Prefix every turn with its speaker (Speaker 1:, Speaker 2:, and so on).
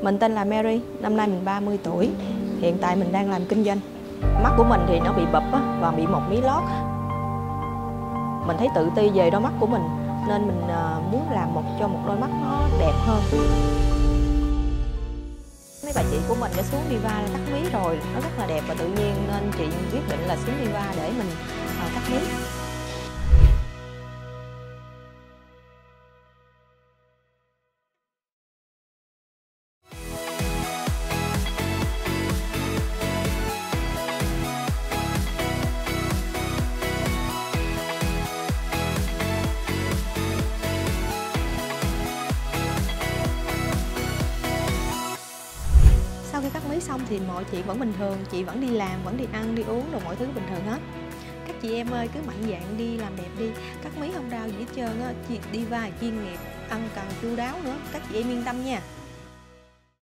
Speaker 1: Mình tên là Mary, năm nay mình 30 tuổi. Hiện tại mình đang làm kinh doanh. Mắt của mình thì nó bị bập á, và bị một mí lót. Mình thấy tự ti về đôi mắt của mình nên mình muốn làm cho một đôi mắt nó đẹp hơn. Mấy bà chị của mình đã xuống Diva cắt mí rồi, nó rất là đẹp và tự nhiên nên chị quyết định là xuống Diva để mình cắt mí. Sau khi cắt mí xong thì mọi chuyện vẫn bình thường, chị vẫn đi làm, vẫn đi ăn, đi uống, rồi mọi thứ bình thường hết. Các chị em ơi, cứ mạnh dạn đi làm đẹp đi, cắt mí không đau gì hết trơn á, Diva chuyên nghiệp, ăn cần chu đáo nữa, các chị em yên tâm nha.